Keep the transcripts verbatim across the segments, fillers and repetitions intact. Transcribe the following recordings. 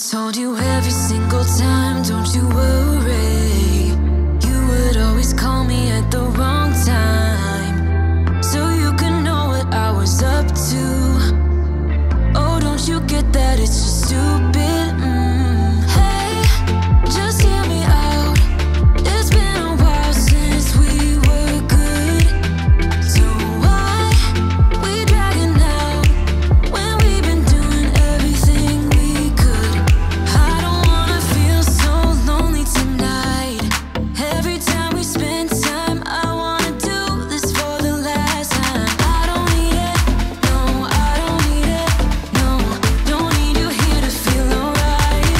Told you every single time, don't you worry. You would always call me at the wrong time, so you can know what I was up to. Oh, don't you get that it's just stupid? mm. Hey, just hear me out. It's been a while since we were good, so why we dragging out when we've been doing everything we could? I don't wanna feel so lonely tonight. Every time we spend time, I wanna do this for the last time. I don't need it, no, I don't need it, no. Don't need you here to feel alright.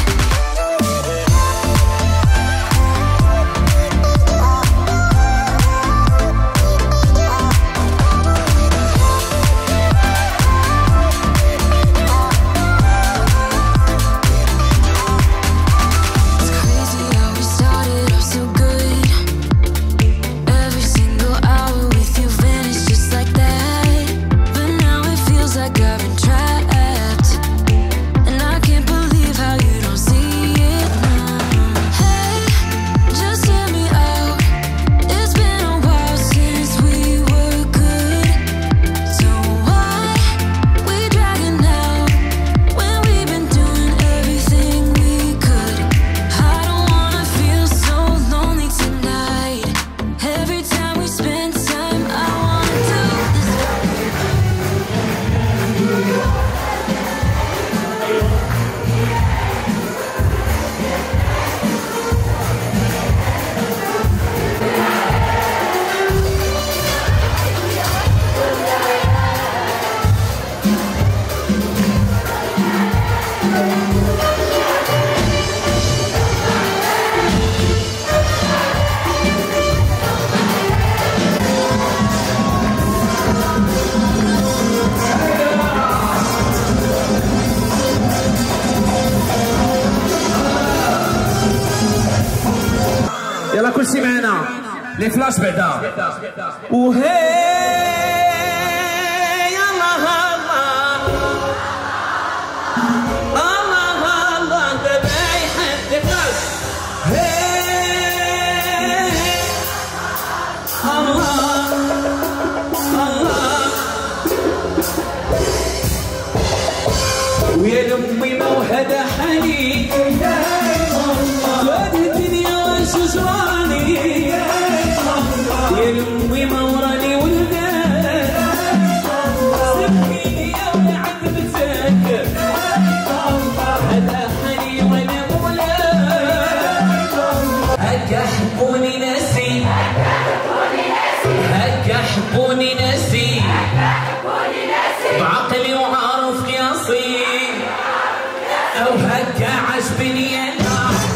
It's crazy how we started off so good. Every single hour with you vanished just like that. But now it feels like I've been trapped, and I can't believe how you don't see it. mm. Hey, just hear me out. It's been a while since we were good, so why we dragging out when we've been doing everything we could? I don't wanna feel so lonely tonight. Every time we spend time, I wanna do this. يلا كل شي معنا لي فلاش بعدا وهي يلا الله الله الله انت باي حد فلاش هي الله الله ويا لامي ما وهذا حالي هذه الدنيا واش جراني يا لامي ما وراني ولدان سكيني يا ولد عذبتك هذا حالي وانا مولاك هكا حبوني ناسي هكا حبوني ناسي بعقلي وعارف قياسي او هكا عجبني انا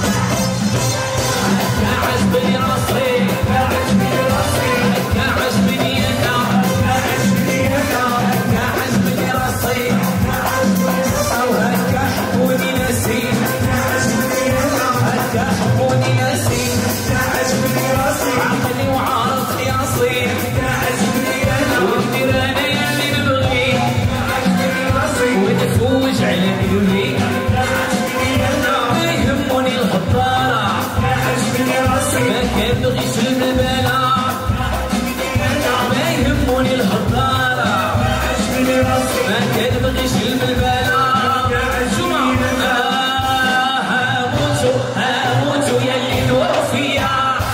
هكا عجبني راسي هكا عجبني انا هكا عجبني راسي او هكا حبوني ناسي هكا حبوني ناسي عقلي وعارف قياسي وندير انا اللي نبغي ونتفوج على عيوني ما يهموني الهضاره ما كنبغيش المبالغ ما يهموني الهضاره ما كنبغيش المبالغ هاموتو هاموتو يا اللي دوروا فيا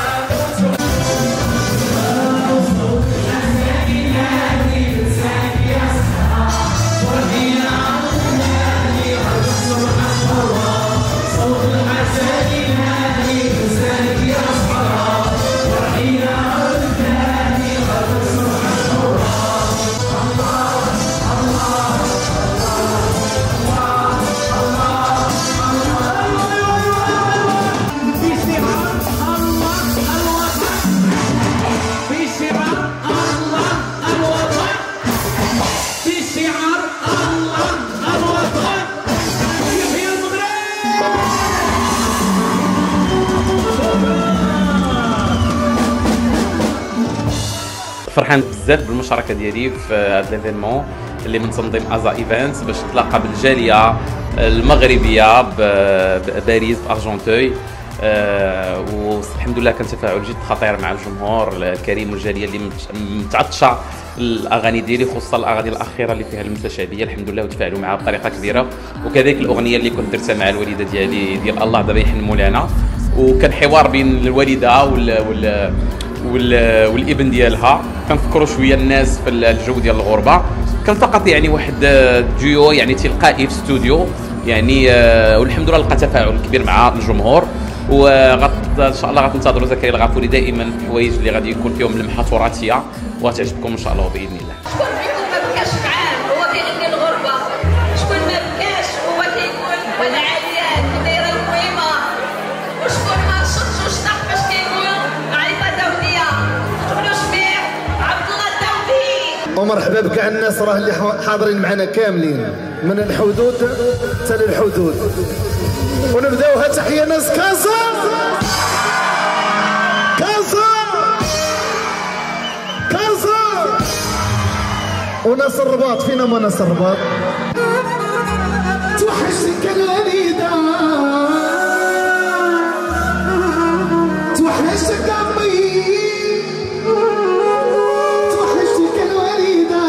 فرحان بزاف بالمشاركه ديالي في هذا ليفينمون اللي منتظم ازا ايفنت باش نتلاقى بالجاليه المغربيه بباريس بارجنتوي. أه والحمد لله كان تفاعل جد خطير مع الجمهور الكريم والجاليه اللي متعطشه الاغاني ديالي، خصوصا الاغاني الاخيره اللي فيها المسه شعبيه الحمد لله، وتفاعلوا معها بطريقه كبيره. وكذلك الاغنيه اللي كنت درتها مع الوالده ديالي ديال الله دابا يحن مولانا، وكان حوار بين الوالده وال, وال... وال... والابن ديالها، كنفكروا شويه الناس في الجو ديال الغربه. كان فقط يعني واحد ديو يعني تلقائي في استوديو يعني، والحمد لله لقى تفاعل كبير مع الجمهور. وغت ان شاء الله غتنتظروا زكريا الغفوري دائما في الحوايج اللي غادي يكون فيهم لمحه تراثيه وغتعجبكم ان شاء الله باذن الله. شكون فيكم ما بكاش معاه هو كيغني الغربه؟ شكون ما بكاش هو كيقول والعاليات دايره المهمه؟ وشكون ما نشطش وشطح باش كيقول عريفه دوليه؟ شكون سميع عبد الله الداودي. ومرحبا بكاع الناس راه اللي حاضرين معنا كاملين من الحدود حتى للحدود. ونبداوها تحيه ناس كازا كازا كازا وناس الرباط. فينا ما ناس الرباط؟ توحشتك الوليدة، توحشتك امي، توحشتك الوليدة.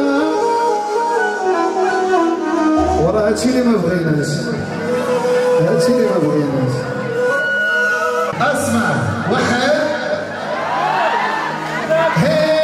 ورا هادشي اللي ما بغيناش، هادشي اللي ما بغيناش. اسمع واحد هي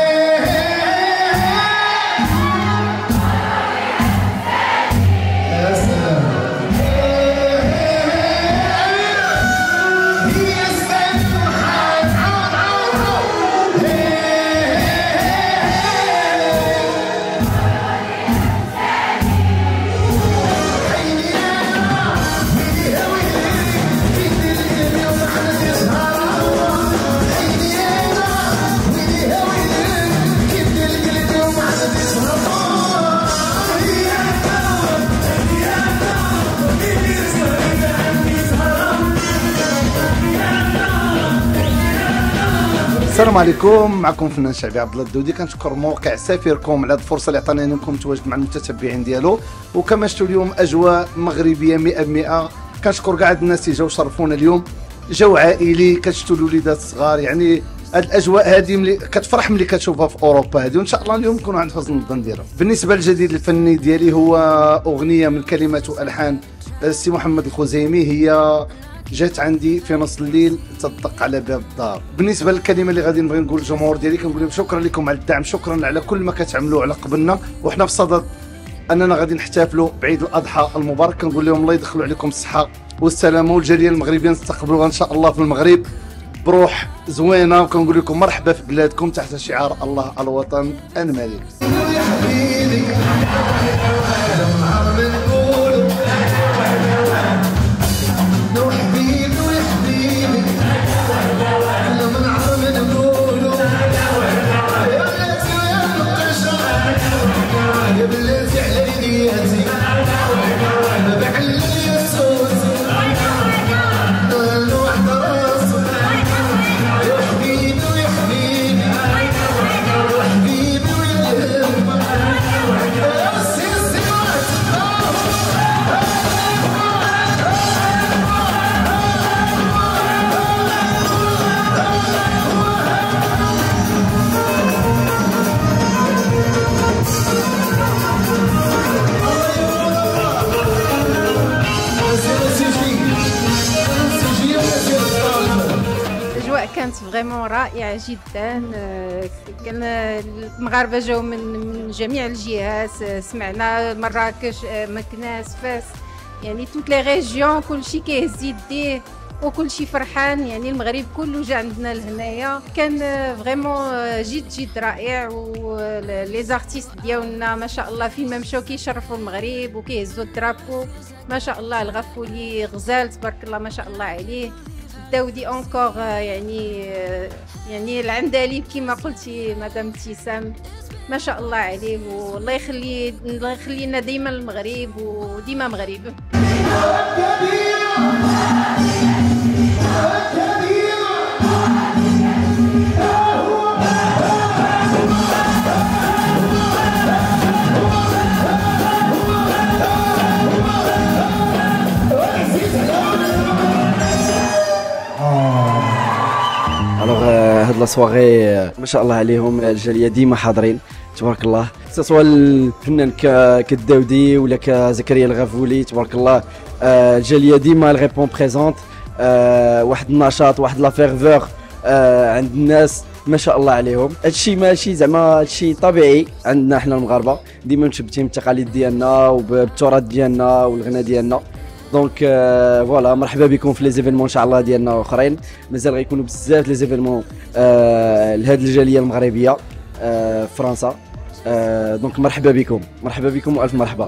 السلام عليكم. معكم فنان شعبي عبد الله الدودي. كنشكر موقع سافيركم على هذه الفرصه اللي عطاني انكم نتواجد مع المتتبعين ديالو، وكما شفتوا اليوم اجواء مغربيه مئة بالمئة. كنشكر كاع الناس اللي جاو شرفونا اليوم، جو عائلي، كتشفتوا الوليدات الصغار. يعني هاد الاجواء هذه ملي كتفرح ملي كتشوفها في اوروبا هذه، وان شاء الله اليوم نكونوا عند حسن الظن ديالهم. بالنسبه للجديد الفني ديالي هو اغنيه من كلمات والحان السي محمد الخزيمي، هي جات عندي في نص الليل تطق على باب الدار. بالنسبه للكلمه اللي غادي نبغي نقول للجمهور ديالي، كنقول لهم شكرا لكم على الدعم، شكرا على كل ما كتعملوا على قبلنا، وحنا في صدد اننا غادي نحتفلوا بعيد الاضحى المبارك. كنقول لهم الله يدخلوا عليكم الصحه والسلامه، والجاليه المغربيه نستقبلوها ان شاء الله في المغرب بروح زوينه، وكنقول لكم مرحبا في بلادكم تحت شعار الله الوطن الملك. كانت فريمون رائعة جدا. كان المغاربة جاو من من جميع الجهات، سمعنا مراكش، مكناس، فاس، يعني توت لي ريجيون كلشي كيهز يديه وكلشي فرحان. يعني المغرب كله جا عندنا لهنايا، كان فريمون جد جد رائع. ولي زارتيست ديالنا ما شاء الله فيما مشاو كيشرفوا المغرب وكيهزوا الدرابو ما شاء الله. الغفولي غزال تبارك الله ما شاء الله عليه. داودي اونكور يعني يعني العندليب كما قلتي مدام ابتسام ما شاء الله عليه، والله يخلي الله يخلي لنا ديما المغرب وديما مغرب. لا سواغي ما شاء الله عليهم، الجاليه ديما حاضرين تبارك الله، سواء الفنان كالداودي ولا كزكريا الغافولي تبارك الله. الجاليه ديما الغيبون بريزونت، واحد النشاط واحد لا فيرفور عند الناس ما شاء الله عليهم. هادشي ماشي زعما هادشي طبيعي عندنا حنا المغاربه، ديما متشبتين بالتقاليد ديالنا وبالتراث ديالنا والغنى ديالنا. دونك فوالا مرحبا بكم في لي زيفينمون ان شاء الله ديالنا اخرين، مازال غيكونوا بزاف لي زيفينمون لهاد الجاليه المغربيه في فرنسا. دونك مرحبا بكم مرحبا بكم والف مرحبا.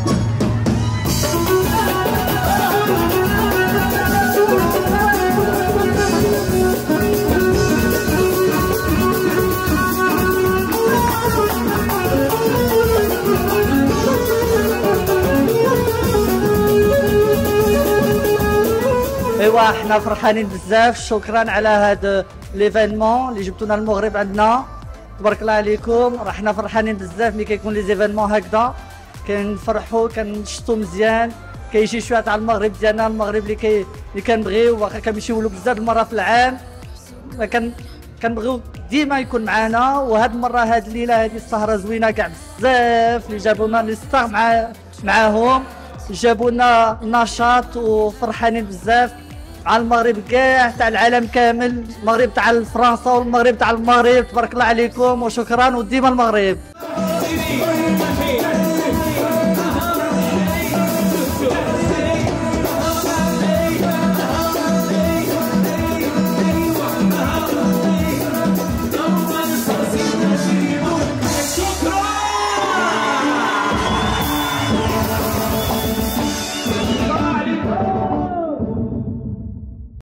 ايوا حنا فرحانين بزاف، شكرا على هذا ليفينمون اللي جبتونا المغرب عندنا، تبارك الله عليكم. راه حنا فرحانين بزاف ملي كيكون لي زيفينمون هكذا، كنفرحوا كنشطوا مزيان، كيجي شويه تاع المغرب ديالنا، المغرب اللي كي اللي كنبغيو، واخا كنمشيو له بزاف المرات في العام، كان كنبغيو ديما يكون معنا. وهاد المره هاد الليله هادي السهره زوينه كاع بزاف اللي جابوا لنا لي ستار مع معاهم، جابوا لنا نشاط وفرحانين بزاف مع المغرب كاع تاع العالم كامل، المغرب تاع فرنسا والمغرب تاع المغرب، تبارك الله عليكم وشكرا وديما المغرب.